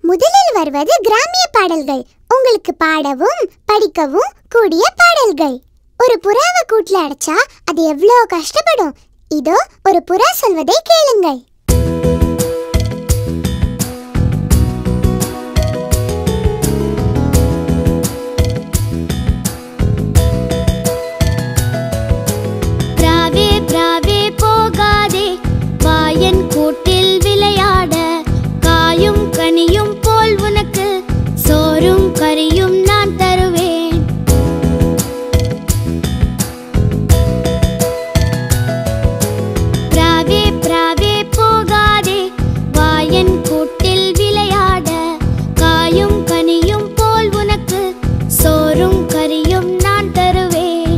முதலில் வருவது கிராமிய பாடல்கள். உங்களுக்கு பாடவும் படிக்கவும் கூடிய பாடல்கள். ஒரு புறாவை கூட்டுல அடைச்சா அது எவ்வளவு கஷ்டப்படும். இதோ ஒரு புறா சொல்வதை கேளுங்கள். பிராவே பிராவே போகாதே, வாயன் கூட்டில் விளையாட. காயும் கனியும் போல் உனக்கு சோறும் கறியும் நான் தருவேன். பிராவே பிராவே போகாதே, வாயன் கூட்டில் விளையாட. காயும் கனியும் போல் உனக்கு சோறும் கறியும் நான் தருவேன்.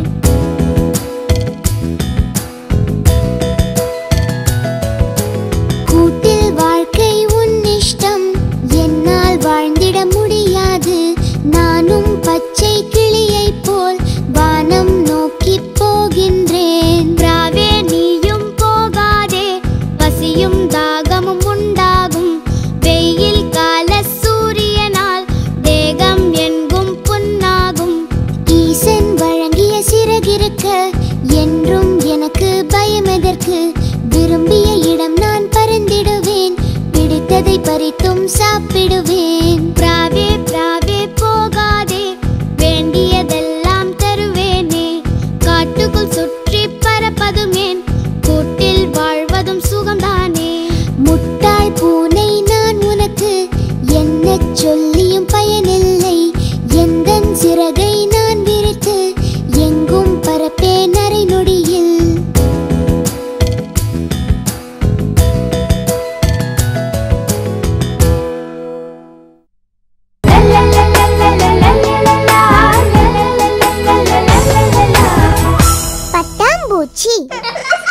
கூட்டில் வாழ்க்கை உன் இஷ்டம், என்னால் வாழ்ந்திட முடியாது. நானும் பச்சை கிளியைப் போல் வானம் நோக்கி போகின்றேன். பிராவே நீயும் போகாதே, பசியும் தாகமும் உண்டாகும். வெயில் கால சூரியனால் தேகம் எங்கும் புண்ணாகும். ஈசன் வழங்கிய சிறகிருக்க என்றும் எனக்கு பயம் எதற்கு? விரும்பிய இடம் நான் பறந்திடுவேன், பிடித்ததை பறித்தும் சாப்பிடுவேன். பிராவே பிராவே போகாதே, வேண்டியதெல்லாம் தருவேனே. காட்டுக்குள் சுற்றி பறப்பதுமேன், கூட்டில் வாழ்வதும் சுகம்தானே. முட்டாள் பூனை நான் உனக்கு, என்ன சொல்லியும் பயனில்லை. எந்தன் சிறகை நான் விரித்து எங்கும் பறப்பேன் அரை நொடியில். பட்டாம்பூச்சி.